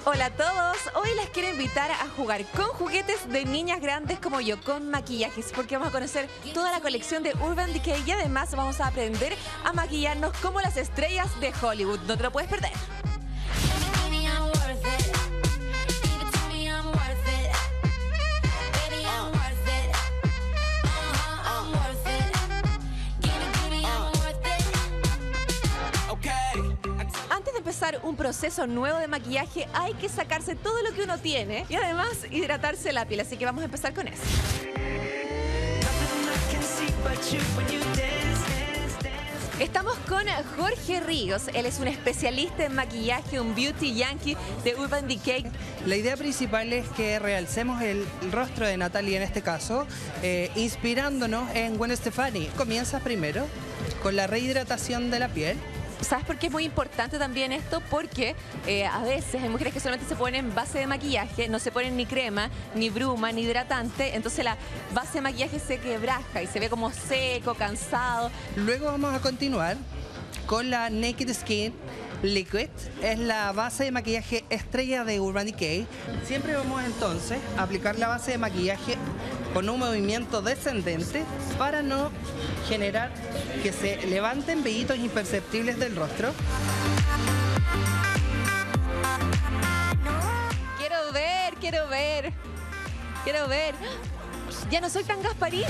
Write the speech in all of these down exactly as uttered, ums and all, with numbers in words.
Hola a todos, hoy les quiero invitar a jugar con juguetes de niñas grandes como yo, con maquillajes, porque vamos a conocer toda la colección de Urban Decay y además vamos a aprender a maquillarnos como las estrellas de Hollywood. No te lo puedes perder. Un proceso nuevo de maquillaje, hay que sacarse todo lo que uno tiene y además hidratarse la piel, así que vamos a empezar con eso. Estamos con Jorge Ríos, él es un especialista en maquillaje, un beauty yankee de Urban Decay. La idea principal es que realcemos el rostro de Natalie en este caso, eh, inspirándonos en Gwen Stefani. Comienzas primero con la rehidratación de la piel. ¿Sabes por qué es muy importante también esto? Porque eh, a veces hay mujeres que solamente se ponen base de maquillaje, no se ponen ni crema, ni bruma, ni hidratante, entonces la base de maquillaje se quebraja y se ve como seco, cansado. Luego vamos a continuar con la Naked Skin Liquid, es la base de maquillaje estrella de Urban Decay. Siempre vamos entonces a aplicar la base de maquillaje con un movimiento descendente para no generar que se levanten vellitos imperceptibles del rostro. Quiero ver, quiero ver, quiero ver. Ya no soy tan Gasparín.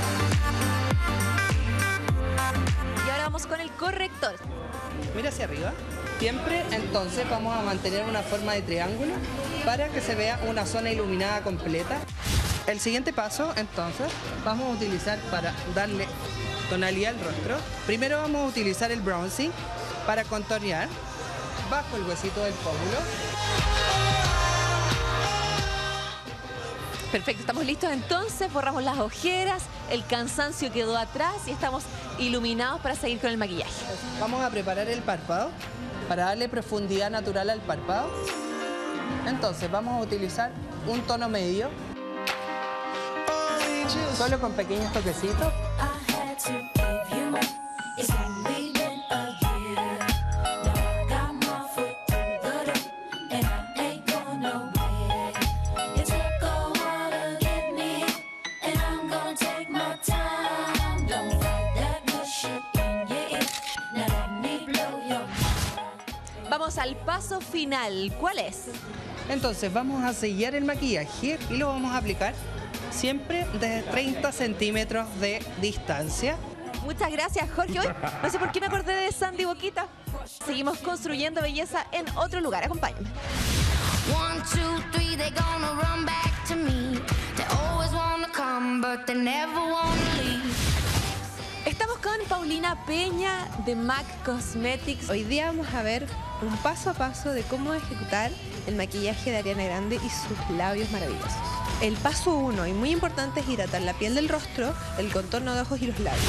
Y ahora vamos con el corrector. Mira hacia arriba. Siempre entonces vamos a mantener una forma de triángulo para que se vea una zona iluminada completa. El siguiente paso entonces vamos a utilizar para darle tonalidad al rostro. Primero vamos a utilizar el bronzing para contornear bajo el huesito del pómulo. Perfecto, estamos listos entonces, borramos las ojeras, el cansancio quedó atrás y estamos iluminados para seguir con el maquillaje. Vamos a preparar el párpado para darle profundidad natural al párpado. Entonces vamos a utilizar un tono medio, solo con pequeños toquecitos. Vamos al paso final. ¿Cuál es? Entonces vamos a sellar el maquillaje y lo vamos a aplicar siempre desde treinta centímetros de distancia. Muchas gracias, Jorge. Hoy no sé por qué me acordé de Sandy Boquita. Seguimos construyendo belleza en otro lugar. Acompáñenme. One, two, three, they're gonna run back to me. They always wanna come, but they never wanna leave. Estamos con Paulina Peña de MAC Cosmetics. Hoy día vamos a ver un paso a paso de cómo ejecutar el maquillaje de Ariana Grande y sus labios maravillosos. El paso uno, y muy importante, es hidratar la piel del rostro, el contorno de ojos y los labios.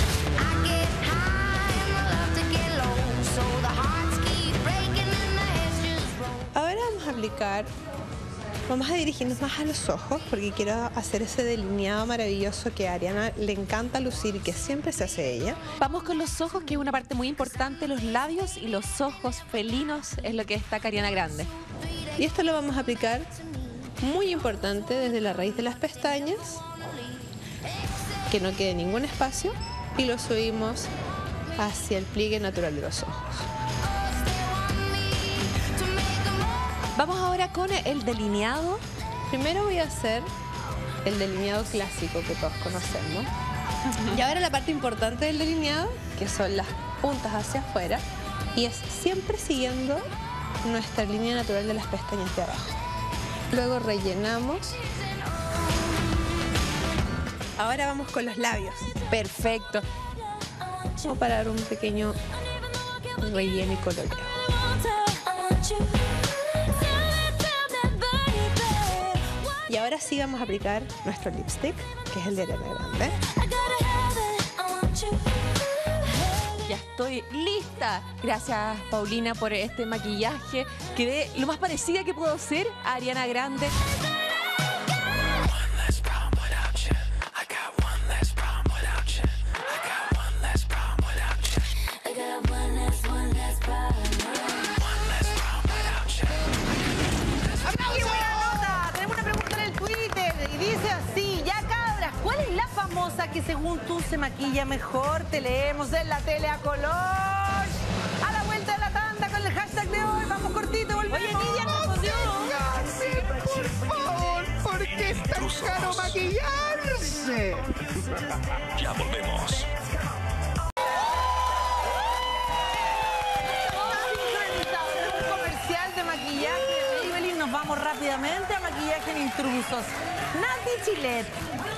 Ahora vamos a aplicar, vamos a dirigirnos más a los ojos porque quiero hacer ese delineado maravilloso que a Ariana le encanta lucir y que siempre se hace ella. Vamos con los ojos, que es una parte muy importante, los labios y los ojos felinos es lo que destaca Ariana Grande. Y esto lo vamos a aplicar, muy importante, desde la raíz de las pestañas, que no quede ningún espacio, y lo subimos hacia el pliegue natural de los ojos. Vamos ahora con el delineado. Primero voy a hacer el delineado clásico que todos conocemos. Y ahora la parte importante del delineado, que son las puntas hacia afuera, y es siempre siguiendo nuestra línea natural de las pestañas de abajo. Luego rellenamos. Ahora vamos con los labios. Perfecto. Vamos a dar un pequeño relleno y coloreo. Y ahora sí vamos a aplicar nuestro lipstick, que es el de Ariana Grande. Ya estoy lista. Gracias, Paulina, por este maquillaje. Quedé lo más parecida que puedo ser a Ariana Grande. según tú se maquilla mejor? Te leemos en la tele a color. A la vuelta de la tanda con el hashtag de hoy. Vamos cortito, volvemos. Oye, Nidia, respondió. Por favor, ¿por qué es tan caro maquillarse? Ya volvemos. Vamos rápidamente a maquillaje en intrusos. Nati Chillet,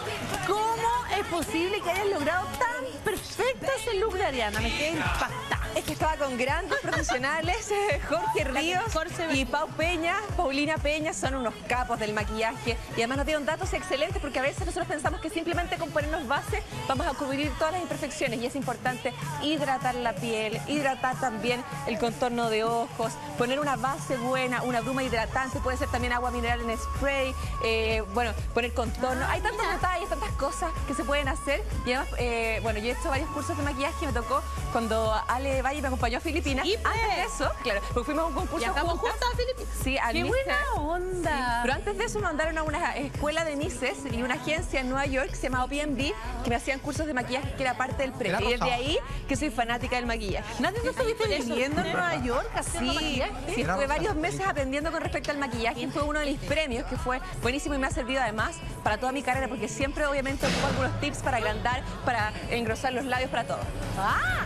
¿cómo es posible que hayas logrado tan perfecto ese look de Ariana? Me quedé impactada. Es que estaba con grandes profesionales, Jorge Ríos y Pau Peña, Paulina Peña, son unos capos del maquillaje y además nos dieron datos excelentes porque a veces nosotros pensamos que simplemente con ponernos base vamos a cubrir todas las imperfecciones y es importante hidratar la piel, hidratar también el contorno de ojos, poner una base buena, una bruma hidratante, puede ser también agua mineral en spray, eh, bueno, poner contorno. Hay tantos detalles, tantas cosas que se pueden hacer y además, eh, bueno, yo he hecho varios cursos de maquillaje y me tocó cuando Ale Valle me acompañó a Filipinas. ¿Y antes de eso, claro, porque fuimos a un concurso ¿Y acabamos juntas. juntas a Filipinas? Sí, a ¡Qué Miss buena Earth. onda! Sí, pero antes de eso me mandaron a una escuela de Misses y una agencia en Nueva York que se llama O P M B, que me hacían cursos de maquillaje que era parte del premio. Y desde ahí que soy fanática del maquillaje. ¿Nadie tú estuviste viviendo en Nueva York haciendo Sí, maquillaje? sí, estuve varios meses aprendiendo con respecto al maquillaje y fue uno de mis premios que fue buenísimo y me ha servido además para toda mi carrera porque siempre obviamente ocupo algunos tips para agrandar, para engrosar los labios, para todo. ¡Ah!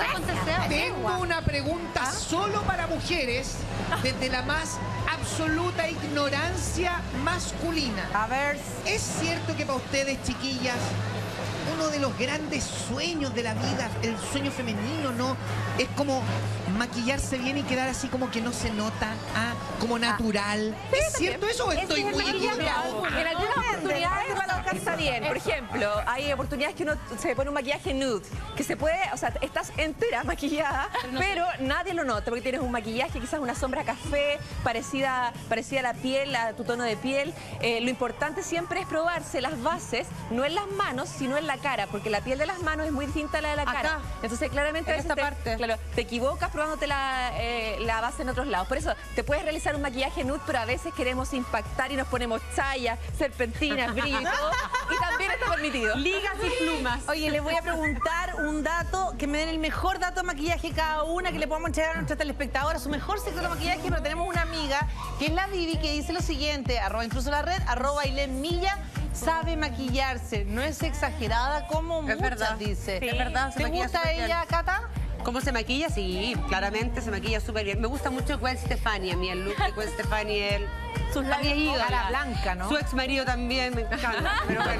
Tengo una pregunta solo para mujeres desde la más absoluta ignorancia masculina. A ver. ¿Es cierto que para ustedes, chiquillas, uno de los grandes sueños de la vida, el sueño femenino, ¿no? Es como maquillarse bien y quedar así como que no se nota, ah, como natural. ¿Es cierto eso o estoy muy equivocado? En algunas oportunidades para está bien. Por ejemplo, hay oportunidades que uno se pone un maquillaje nude, que se puede, o sea, estás entera maquillada, pero nadie lo nota porque tienes un maquillaje, quizás una sombra café, parecida, parecida a la piel, a tu tono de piel. Eh, lo importante siempre es probarse las bases, no en las manos, sino en la cara, porque la piel de las manos es muy distinta a la de la Acá. cara. Entonces, claramente, a En veces esta te, parte. claro, te equivocas probándote la, eh, la base en otros lados. Por eso, te puedes realizar un maquillaje nude, pero a veces queremos impactar y nos ponemos chayas, serpentinas, brillo y todo. Y también está permitido. Ligas y plumas. Oye, les voy a preguntar un dato, que me den el mejor dato de maquillaje cada una, que le podamos entregar a nuestra telespectadora, su mejor secreto de maquillaje, pero tenemos una amiga, que es la Vivi, que dice lo siguiente, arroba incluso la red, arroba Ailén Milla, sabe maquillarse, no es exagerada como muchas, verdad. dice. Sí, es verdad, se ¿Te maquilla gusta súper bien. ella, Cata? ¿Cómo se maquilla? Sí, claramente se maquilla súper bien. Me gusta mucho Gwen Stefani, a mí el look de Gwen Stefani, el... Sus labios cara blanca, ¿no? Su ex marido también, me encanta, pero bueno.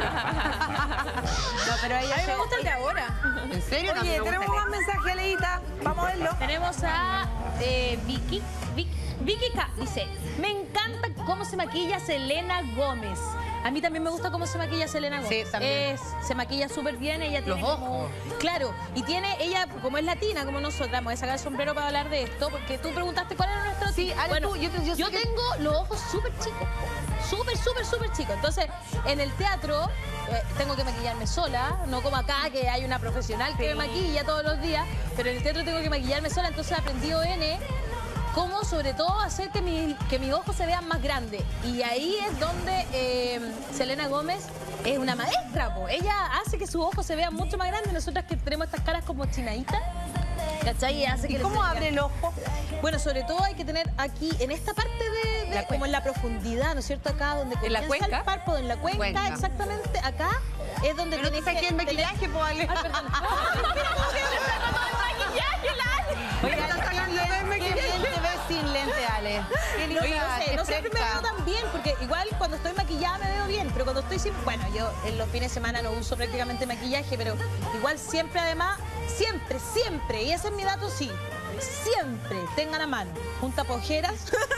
No, pero ella A mí me se- gusta el de ahora. ¿En serio? Oye, También me tenemos gusta más mensajes, Aleita. Vamos a verlo. Tenemos a eh, Vicky, Vic- Vicky K. Dice, me encanta cómo se maquilla Selena Gómez. A mí también me gusta cómo se maquilla Selena Gómez. Sí, también. Es, se maquilla súper bien, ella tiene Los como- ojos. Claro, y tiene, ella como es latina, como nosotras, me voy a sacar el sombrero para hablar de esto, porque tú preguntaste cuál era nuestro Sí, tip. Ale, Bueno, tú, yo te- yo sé que- tengo los ojos súper chicos, po. súper, súper, súper chicos. Entonces, en el teatro eh, tengo que maquillarme sola, no como acá, que hay una profesional que me maquilla todos los días, pero en el teatro tengo que maquillarme sola, entonces aprendí O N cómo sobre todo hacer que, mi- que mis ojos se vean más grandes. Y ahí es donde eh, Selena Gómez es una maestra, po. Ella hace que sus ojos se vean mucho más grandes. Nosotras que tenemos estas caras como chinaditas, ¿cachai? Y hace que ¿Y les cómo se abre vean. el ojo? Bueno, sobre todo hay que tener aquí, en esta parte de, de- La como en la profundidad, ¿no es cierto? Acá donde ¿En la comienza cuenca? el párpado, en la cuenca, Cuenca. exactamente, acá es donde Pero tienes te saqué que el tener- maquillaje, po, Ale. Ay, perdón. Ay, mira cómo se ve el maquillaje, la Oye, estás sacando qué del bien, qué bien te ves sin lente, Ale. Qué linda, Oye, no sé, qué no siempre me fresca. veo tan bien, porque igual cuando estoy maquillada me veo bien, pero cuando estoy sin... Bueno, yo en los fines de semana no uso prácticamente maquillaje, pero igual siempre además, siempre, siempre, y ese es mi dato, sí, siempre tengan a mano un tapojeras,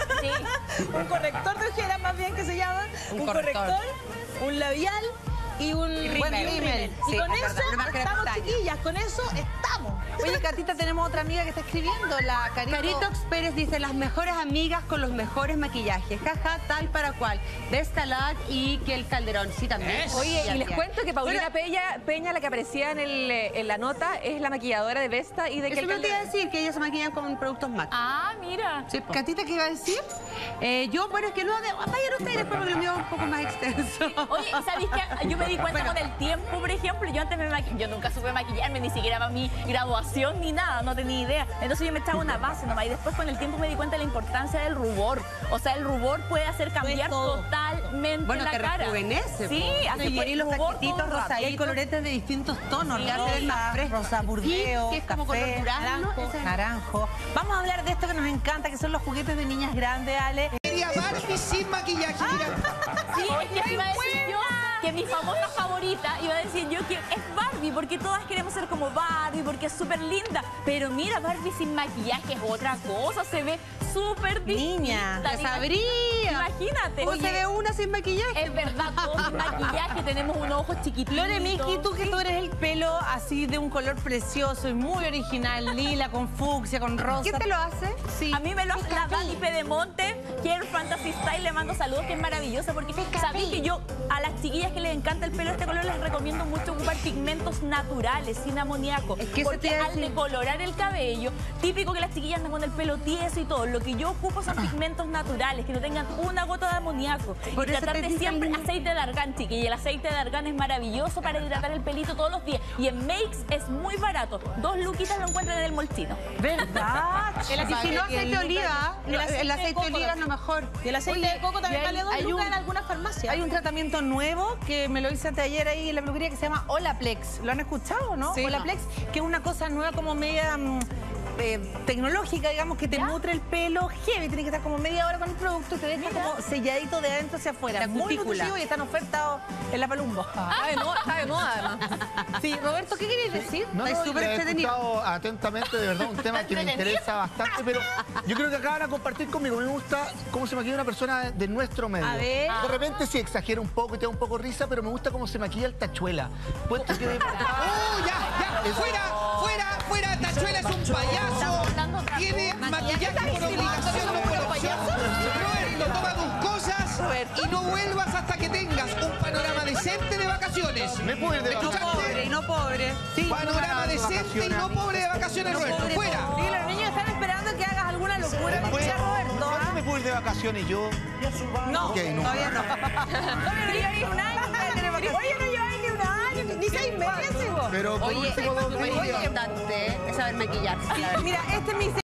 un corrector de ojeras más bien que se llama, un, Un corrector. corrector. un labial y un rímel. bueno, y un rímel. Y Sí, con es eso verdad, una máscara de estamos, pestañas. chiquillas, con eso estamos. Oye, Catita, tenemos otra amiga que está escribiendo, la Carito. Caritox Pérez dice, las mejores amigas con los mejores maquillajes. Jaja, tal para cual. De Stalag y que el Calderón. Sí, también. Oye, Ya, y les ya. cuento que Paulina Peña, Peña, la que aparecía en, el, eh, en la nota, es la maquilladora de Vesta y de Eso Kel me te iba a Calderón. decir, que ellas se maquillan con productos MAC. Ah, mira. Sí, po. ¿Catita qué iba a decir? Eh, yo, bueno, es que no, de- vayan ustedes después porque lo mío es un poco más extenso. Oye, ¿sabéis qué? Yo me di cuenta con el tiempo, por ejemplo. Yo antes me maquillaba, yo nunca supe maquillarme, ni siquiera para mi graduación ni nada, no tenía idea. Entonces yo me echaba una base nomás y después con el tiempo me di cuenta de la importancia del rubor. O sea, el rubor puede hacer cambiar totalmente bueno, la te cara. rejuvenece. Sí, hace y que los rubor cachetitos todo rosaditos. Y hay coloretes de distintos tonos, Sí, rosa, hace ver más fresco. rosa burdeo, Sí, que es como café, color durazno, naranjo, ese es- naranjo. Vamos a hablar de esto que nos encanta, que son los juguetes de niñas grandes, Ale. Quería Barbie sin maquillaje, mira. Sí, es que iba a decir yo que mi famosa favorita, iba a decir yo que es Barbie, porque todas queremos ser como Barbie, porque es súper linda. Pero mira, Barbie sin maquillaje es otra cosa, se ve súper distinta. Niña, ¡Te sabría! Imagínate. ¿Cómo se ve una sin maquillaje? Es verdad, todos sin maquillaje, tenemos unos ojos chiquititos. Lore Miki, tú que tú eres el pelo así de un color precioso y muy original, lila, con fucsia, con rosa. ¿Quién te lo hace? Sí. A mí me lo hace la Dani Pedemonte, Hair Fantasy Style, le mando saludos, que es maravillosa, porque sabéis que yo a las chiquillas que les encanta el pelo de este color les recomiendo mucho ocupar pigmentos naturales, sin amoníaco. Es que eso porque te iba a al decir. decolorar el cabello, típico que las chiquillas andan con el pelo tieso y todo, lo que yo ocupo son pigmentos naturales, que no tengan una gota de amoníaco. Por y eso tratar te de dicen- siempre aceite de argán, chiquilla. Y el aceite de argán es maravilloso para hidratar el pelito todos los días. Y en Makes es muy barato. Dos luquitas lo encuentran en el molchino. ¿Verdad? Y si no aceite de oliva, el el aceite aceite, de coco de oliva es también. lo mejor. Y el aceite Oye, de coco también y hay- vale dos hay lucas un- en algunas farmacias. Hay un tratamiento nuevo que me lo hice anteayer ahí en la peluquería que se llama Olaplex. ¿Lo han escuchado, no? Sí. Olaplex, que es una cosa nueva como media mm, eh, tecnológica, digamos, que te nutre el pelo heavy. Tiene que estar como media hora con el producto y te deja como selladito de adentro hacia afuera. La Muy cutícula. nutritivo y están ofertados en la Palumbo. Está de moda, está de moda además. Sí, Roberto, ¿qué querías decir? No, Estáis no, súper he entretenido. escuchado atentamente, de verdad, un tema que me interesa bastante, pero yo creo que acá van a compartir conmigo. Me gusta cómo se maquilla una persona de nuestro medio. A ver. De repente sí exagera un poco y te da un poco risa, pero me gusta cómo se maquilla el tachuela. Puesto que... ¡Oh, ya, ya! ¡Fuera, fuera, fuera! ¡Tachuela es un payaso! Tiene maquillaje por obligación, no por opción. Roberto, toma tus cosas y no vuelvas hasta que tengas un panorama decente de vacaciones. Me puedo ir de No vacaciones. pobre y no pobre. Sí, Panorama decente y no pobre de vacaciones, Roberto. ¡Fuera! Sí, los niños están esperando que hagas alguna locura, me decía Roberto. ¿Cuándo ¿ah? me puedo ir de vacaciones yo? No, Ok, no. todavía no. Todavía no lleváis un año para tener vacaciones. Oye, no lleváis ni un año, ni seis meses, vos. Pero por Oye, último dos es muy días. importante es saber maquillarse. Mira, este es mi